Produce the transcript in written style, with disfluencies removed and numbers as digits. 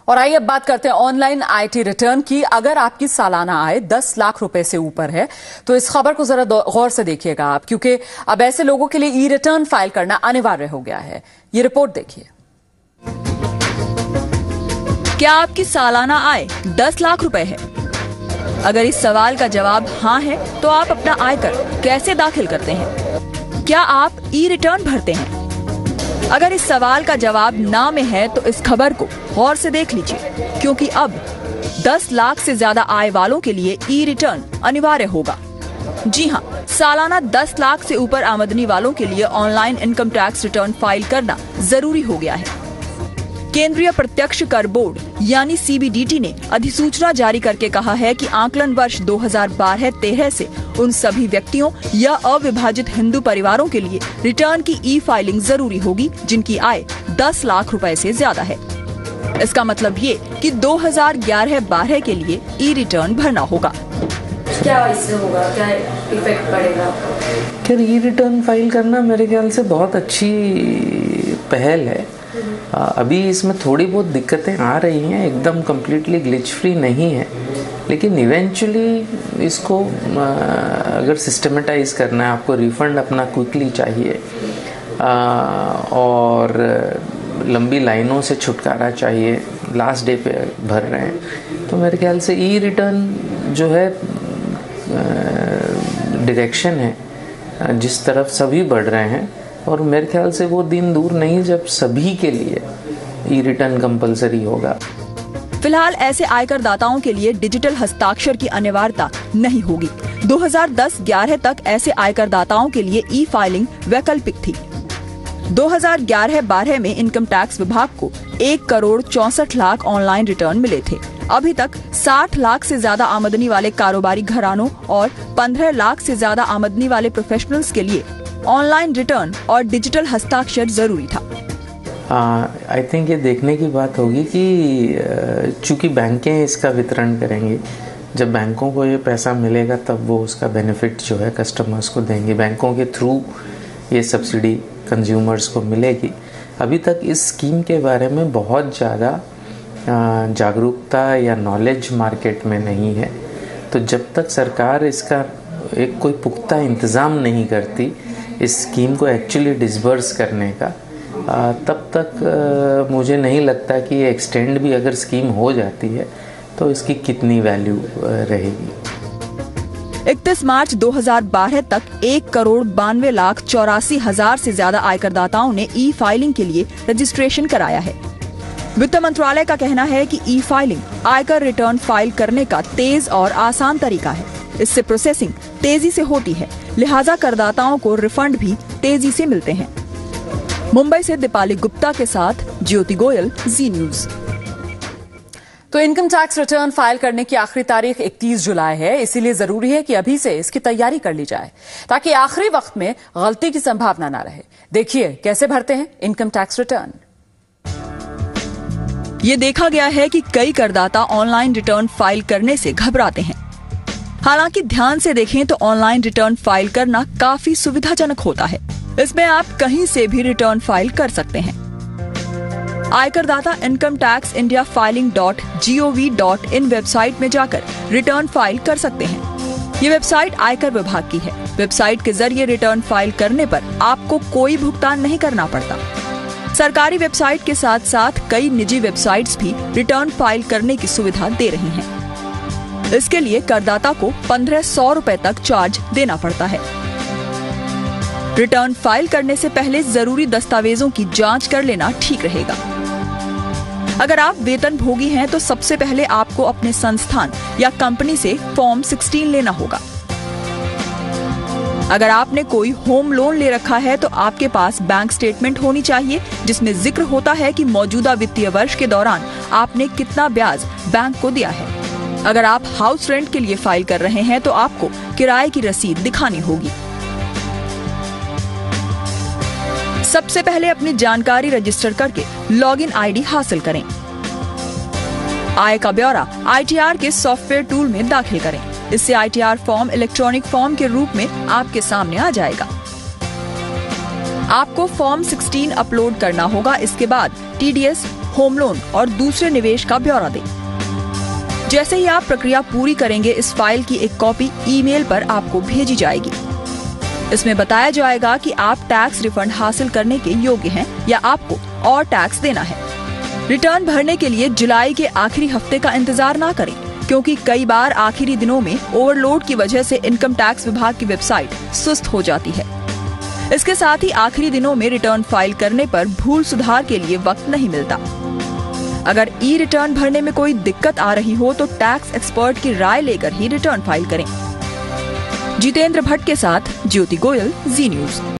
और आइए अब बात करते हैं ऑनलाइन आईटी रिटर्न की। अगर आपकी सालाना आय 10 लाख रुपए से ऊपर है तो इस खबर को जरा गौर से देखिएगा आप, क्योंकि अब ऐसे लोगों के लिए ई रिटर्न फाइल करना अनिवार्य हो गया है। ये रिपोर्ट देखिए। क्या आपकी सालाना आय 10 लाख रुपए है? अगर इस सवाल का जवाब हाँ है तो आप अपना आयकर कैसे दाखिल करते हैं? क्या आप ई रिटर्न भरते हैं? अगर इस सवाल का जवाब ना में है तो इस खबर को गौर से देख लीजिए, क्योंकि अब 10 लाख से ज्यादा आय वालों के लिए ई रिटर्न अनिवार्य होगा। जी हाँ, सालाना 10 लाख से ऊपर आमदनी वालों के लिए online income tax return file करना जरूरी हो गया है। केंद्रीय प्रत्यक्ष कर बोर्ड यानी सीबीडीटी ने अधिसूचना जारी करके कहा है कि आकलन वर्ष 2012-13 से उन सभी व्यक्तियों या अविभाजित हिंदू परिवारों के लिए रिटर्न की ई फाइलिंग जरूरी होगी जिनकी आय 10 लाख रुपए से ज्यादा है। इसका मतलब ये कि 2011-12 के लिए ई रिटर्न भरना होगा। क्या इससे होगा, क्या इफेक्ट पड़ेगा? खैर, ई रिटर्न फाइल करना मेरे ख्याल से बहुत अच्छी पहल है। अभी इसमें थोड़ी बहुत दिक्कतें आ रही हैं, एकदम कम्प्लीटली ग्लिच फ्री नहीं है, लेकिन इवेंचुअली इसको अगर सिस्टमेटाइज करना है, आपको रिफंड अपना क्विकली चाहिए और लंबी लाइनों से छुटकारा चाहिए, लास्ट डे पे भर रहे हैं, तो मेरे ख्याल से ई रिटर्न जो है डायरेक्शन है जिस तरफ सभी बढ़ रहे हैं, और मेरे ख्याल से वो दिन दूर नहीं जब सभी के लिए ई रिटर्न कंपलसरी होगा। फिलहाल ऐसे आयकर दाताओं के लिए डिजिटल हस्ताक्षर की अनिवार्यता नहीं होगी। 2010-11 तक ऐसे आयकर दाताओं के लिए ई फाइलिंग वैकल्पिक थी। 2011-12 में इनकम टैक्स विभाग को 1,64,00,000 ऑनलाइन रिटर्न मिले थे। अभी तक 60 लाख से ज्यादा आमदनी वाले कारोबारी घरानों और 15 लाख से ज्यादा आमदनी वाले प्रोफेशनल्स के लिए ऑनलाइन रिटर्न और डिजिटल हस्ताक्षर जरूरी था। आई थिंक ये देखने की बात होगी कि चूंकि बैंकें इसका वितरण करेंगी, जब बैंकों को ये पैसा मिलेगा तब वो उसका बेनिफिट जो है कस्टमर्स को देंगे, बैंकों के थ्रू ये सब्सिडी कंज्यूमर्स को मिलेगी। अभी तक इस स्कीम के बारे में बहुत ज़्यादा जागरूकता या नॉलेज मार्केट में नहीं है, तो जब तक सरकार इसका एक कोई पुख्ता इंतज़ाम नहीं करती इस स्कीम को एक्चुअली डिसबर्स करने का, तब तक मुझे नहीं लगता कि ये एक्सटेंड भी अगर स्कीम हो जाती है तो इसकी कितनी वैल्यू रहेगी। 31 मार्च 2012 तक 1,92,84,000 से ज्यादा आयकरदाताओं ने ई फाइलिंग के लिए रजिस्ट्रेशन कराया है। वित्त मंत्रालय का कहना है कि ई फाइलिंग आयकर रिटर्न फाइल करने का तेज और आसान तरीका है। इससे प्रोसेसिंग तेजी से होती है, लिहाजा करदाताओं को रिफंड भी तेजी से मिलते हैं। मुंबई से दीपाली गुप्ता के साथ ज्योति गोयल, जी न्यूज। तो इनकम टैक्स रिटर्न फाइल करने की आखिरी तारीख 31 जुलाई है, इसीलिए जरूरी है कि अभी से इसकी तैयारी कर ली जाए ताकि आखिरी वक्त में गलती की संभावना न रहे। देखिए कैसे भरते हैं इनकम टैक्स रिटर्न। ये देखा गया है कि कई करदाता ऑनलाइन रिटर्न फाइल करने से घबराते हैं। हालांकि ध्यान से देखें तो ऑनलाइन रिटर्न फाइल करना काफी सुविधाजनक होता है। इसमें आप कहीं से भी रिटर्न फाइल कर सकते हैं। आयकरदाता income tax India filing.gov.in website में जाकर रिटर्न फाइल कर सकते हैं। ये वेबसाइट आयकर विभाग की है। वेबसाइट के जरिए रिटर्न फाइल करने पर आपको कोई भुगतान नहीं करना पड़ता। सरकारी वेबसाइट के साथ साथ कई निजी वेबसाइट्स भी रिटर्न फाइल करने की सुविधा दे रही हैं। इसके लिए करदाता को 1,500 रुपए तक चार्ज देना पड़ता है। रिटर्न फाइल करने से पहले जरूरी दस्तावेजों की जांच कर लेना ठीक रहेगा। अगर आप वेतन भोगी हैं तो सबसे पहले आपको अपने संस्थान या कंपनी से फॉर्म 16 लेना होगा। अगर आपने कोई होम लोन ले रखा है तो आपके पास बैंक स्टेटमेंट होनी चाहिए जिसमें जिक्र होता है कि मौजूदा वित्तीय वर्ष के दौरान आपने कितना ब्याज बैंक को दिया है। अगर आप हाउस रेंट के लिए फाइल कर रहे हैं तो आपको किराए की रसीद दिखानी होगी। सबसे पहले अपनी जानकारी रजिस्टर करके लॉगिन आईडी हासिल करें। आय का ब्यौरा ITR के सॉफ्टवेयर टूल में दाखिल करें। इससे ITR फॉर्म इलेक्ट्रॉनिक फॉर्म के रूप में आपके सामने आ जाएगा। आपको फॉर्म 16 अपलोड करना होगा। इसके बाद TDS होम लोन और दूसरे निवेश का ब्यौरा दें। जैसे ही आप प्रक्रिया पूरी करेंगे, इस फाइल की एक कॉपी ईमेल पर आपको भेजी जाएगी। इसमें बताया जाएगा कि आप टैक्स रिफंड हासिल करने के योग्य हैं या आपको और टैक्स देना है। रिटर्न भरने के लिए जुलाई के आखिरी हफ्ते का इंतजार ना करें, क्योंकि कई बार आखिरी दिनों में ओवरलोड की वजह से इनकम टैक्स विभाग की वेबसाइट सुस्त हो जाती है। इसके साथ ही आखिरी दिनों में रिटर्न फाइल करने पर भूल सुधार के लिए वक्त नहीं मिलता। अगर ई रिटर्न भरने में कोई दिक्कत आ रही हो तो टैक्स एक्सपर्ट की राय लेकर ही रिटर्न फाइल करें। जितेंद्र भट्ट के साथ ज्योति गोयल, जी न्यूज।